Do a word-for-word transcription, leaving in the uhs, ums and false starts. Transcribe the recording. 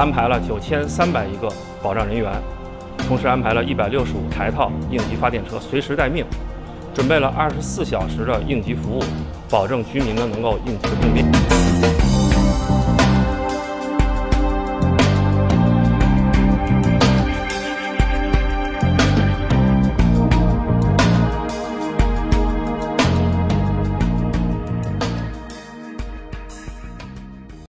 安排了九千三百余个保障人员，同时安排了一百六十五台套应急发电车随时待命，准备了二十四小时的应急服务，保证居民呢能够应急应变。